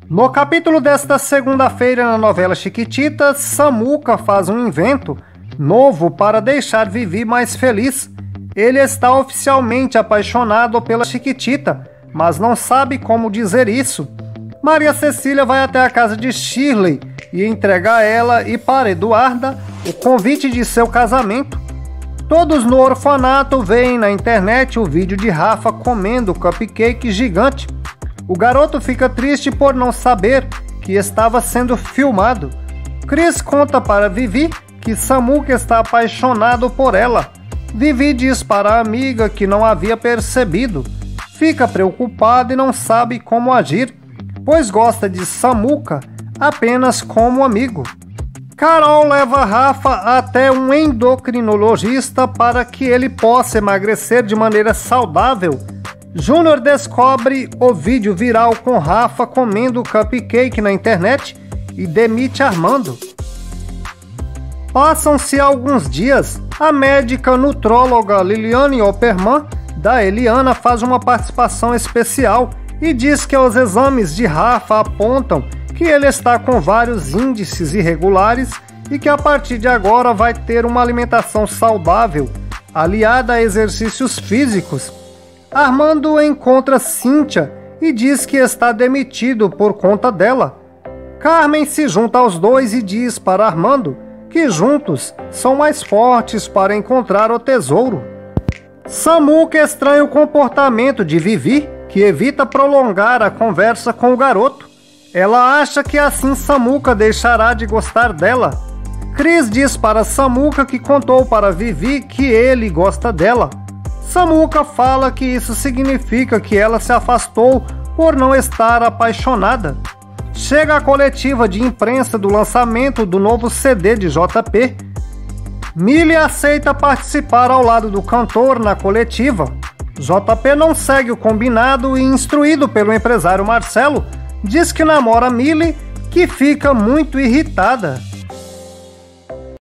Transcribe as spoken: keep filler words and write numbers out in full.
No capítulo desta segunda-feira na novela Chiquititas, Samuca faz um invento novo para deixar Vivi mais feliz. Ele está oficialmente apaixonado pela Chiquitita, mas não sabe como dizer isso. Maria Cecília vai até a casa de Shirley e entrega a ela e para Eduarda o convite de seu casamento. Todos no orfanato veem na internet o vídeo de Rafa comendo cupcake gigante. O garoto fica triste por não saber que estava sendo filmado. Chris conta para Vivi que Samuca está apaixonado por ela. Vivi diz para a amiga que não havia percebido. Fica preocupada e não sabe como agir, pois gosta de Samuca apenas como amigo. Carol leva Rafa até um endocrinologista para que ele possa emagrecer de maneira saudável. Júnior descobre o vídeo viral com Rafa comendo cupcake na internet e demite Armando. Passam-se alguns dias, a médica nutróloga Liliane Opperman, da Eliana, faz uma participação especial e diz que os exames de Rafa apontam que ele está com vários índices irregulares e que a partir de agora vai ter uma alimentação saudável, aliada a exercícios físicos. Armando encontra Cíntia e diz que está demitido por conta dela. Carmen se junta aos dois e diz para Armando que juntos são mais fortes para encontrar o tesouro. Samuca estranha o comportamento de Vivi, que evita prolongar a conversa com o garoto. Ela acha que assim Samuca deixará de gostar dela. Chris diz para Samuca que contou para Vivi que ele gosta dela. Samuca fala que isso significa que ela se afastou por não estar apaixonada. Chega a coletiva de imprensa do lançamento do novo C D de J P. Millie aceita participar ao lado do cantor na coletiva. J P não segue o combinado e, instruído pelo empresário Marcelo, diz que namora Millie, que fica muito irritada.